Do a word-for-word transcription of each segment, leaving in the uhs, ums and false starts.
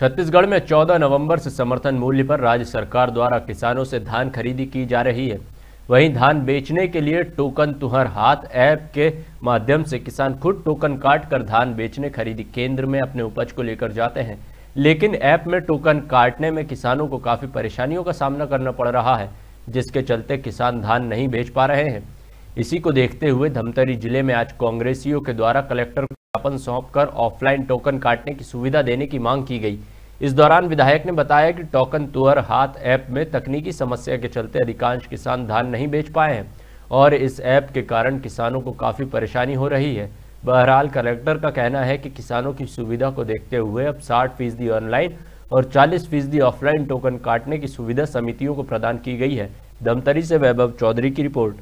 छत्तीसगढ़ में चौदह नवंबर से समर्थन मूल्य पर राज्य सरकार द्वारा किसानों से धान खरीदी की जा रही है। वहीं धान बेचने के लिए टोकन तुहर हाथ ऐप के माध्यम से किसान खुद टोकन काट कर धान बेचने खरीदी केंद्र में अपने उपज को लेकर जाते हैं, लेकिन ऐप में टोकन काटने में किसानों को काफ़ी परेशानियों का सामना करना पड़ रहा है, जिसके चलते किसान धान नहीं बेच पा रहे हैं। इसी को देखते हुए धमतरी जिले में आज कांग्रेसियों के द्वारा कलेक्टर को ज्ञापन सौंपकर ऑफलाइन टोकन काटने की सुविधा देने की मांग की गई। इस दौरान विधायक ने बताया कि टोकन तुअर हाथ ऐप में तकनीकी समस्या के चलते अधिकांश किसान धान नहीं बेच पाए हैं और इस ऐप के कारण किसानों को काफ़ी परेशानी हो रही है। बहरहाल कलेक्टर का कहना है कि किसानों की सुविधा को देखते हुए अब साठ फीसदी ऑनलाइन और चालीस फीसदी ऑफलाइन टोकन काटने की सुविधा समितियों को प्रदान की गई है। धमतरी से वैभव चौधरी की रिपोर्ट।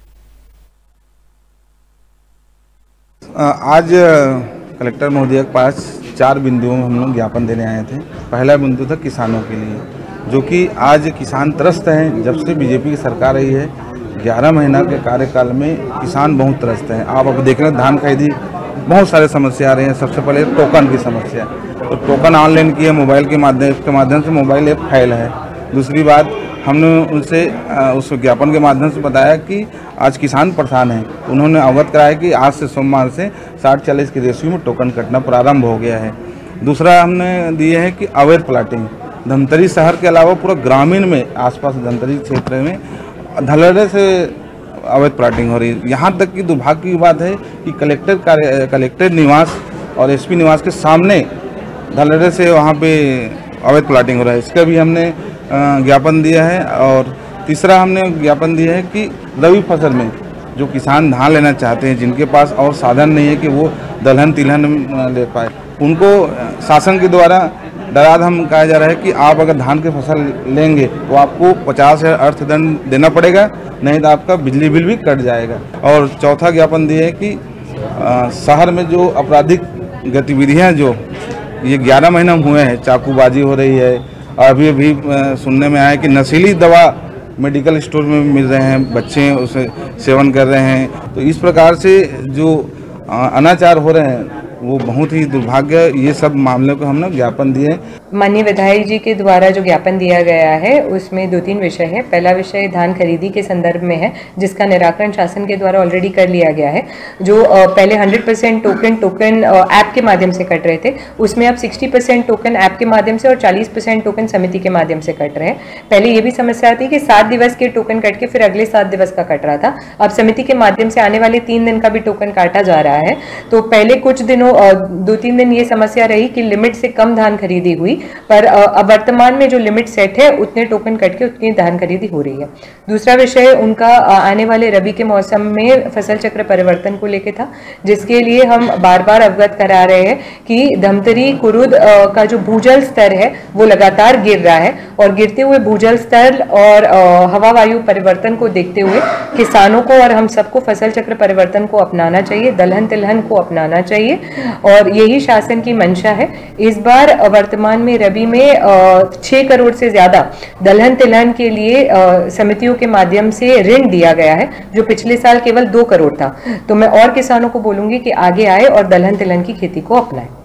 आज कलेक्टर महोदय के पास चार बिंदुओं में हम लोग ज्ञापन देने आए थे। पहला बिंदु था किसानों के लिए, जो कि आज किसान त्रस्त हैं। जब से बीजेपी की सरकार आई है, ग्यारह महीना के कार्यकाल में किसान बहुत त्रस्त हैं। आप अब देख रहे हैं धान खरीदी बहुत सारे समस्या आ रही हैं। सबसे पहले टोकन की समस्या, तो टोकन ऑनलाइन की है, मोबाइल के माध्यम के माध्यम से मोबाइल ऐप फैल है। दूसरी बात, हमने उनसे उस ज्ञापन के माध्यम से बताया कि आज किसान परेशान हैं। उन्होंने अवगत कराया कि आज से सोमवार से साठ चालीस की रेशियो में टोकन कटना प्रारंभ हो गया है। दूसरा हमने दिए है कि अवैध प्लाटिंग धमतरी शहर के अलावा पूरा ग्रामीण में आसपास धमतरी क्षेत्र में धड़ल्ले से अवैध प्लाटिंग हो रही है। यहाँ तक कि दुर्भाग्य की बात है कि कलेक्टर कार्य कलेक्टर निवास और एसपी निवास के सामने धड़ल्ले से वहाँ पे अवैध प्लाटिंग हो रहा है। इसका भी हमने ज्ञापन दिया है। और तीसरा हमने ज्ञापन दिया है कि रबी फसल में जो किसान धान लेना चाहते हैं, जिनके पास और साधन नहीं है कि वो दलहन तिलहन ले पाए, उनको शासन के द्वारा डरा धम कहा जा रहा है कि आप अगर धान की फसल लेंगे तो आपको पचास हजार अर्थदंड देना पड़ेगा, नहीं तो आपका बिजली बिल भी कट जाएगा। और चौथा ज्ञापन दिया है कि आ, शहर में जो आपराधिक गतिविधियां जो ये ग्यारह महीना हुए हैं, चाकूबाजी हो रही है। अभी अभी सुनने में आया कि नशीली दवा मेडिकल स्टोर में मिल रहे हैं, बच्चे उसे सेवन कर रहे हैं। तो इस प्रकार से जो अनाचार हो रहे हैं वो बहुत ही दुर्भाग्य। ये सब मामलों को हमने ज्ञापन दिए। माननीय विधायक जी के द्वारा जो ज्ञापन दिया गया है उसमें दो तीन विषय है। पहला विषय धान खरीदी के संदर्भ में है, जिसका निराकरण शासन के द्वारा ऑलरेडी कर लिया गया है। जो पहले hundred percent token token app के माध्यम से कट रहे थे, उसमें अब सिक्सटी परसेंट टोकन ऐप के माध्यम से और चालीस परसेंट टोकन समिति के माध्यम से कट रहे हैं। पहले ये भी समस्या थी कि सात दिवस के टोकन कट के फिर अगले सात दिवस का कट रहा था। अब समिति के माध्यम से आने वाले तीन दिन का भी टोकन काटा जा रहा है। तो पहले कुछ दिनों दो तीन दिन ये समस्या रही कि लिमिट से कम धान खरीदी हुई, पर अब वर्तमान में जो लिमिट सेट है उतने टोकन कट के उतनी धान खरीदी हो रही है। दूसरा विषय उनका आने वाले रबी के मौसम में फसल चक्र परिवर्तन को लेकर था, जिसके लिए हम बार बार अवगत करा रहे हैं कि धमतरी कुरुद का जो भूजल स्तर है वो लगातार गिर रहा है और गिरते हुए भूजल स्तर और हवा वायु परिवर्तन को देखते हुए किसानों को और हम सबको फसल चक्र परिवर्तन को अपनाना चाहिए, दलहन तिलहन को अपनाना चाहिए और यही शासन की मंशा है। इस बार वर्तमान में रबी में छह करोड़ से ज्यादा दलहन तिलहन के लिए समितियों के माध्यम से ऋण दिया गया है, जो पिछले साल केवल दो करोड़ था। तो मैं और किसानों को बोलूंगी कि आगे आए और दलहन तिलहन की खेती को अपनाएं।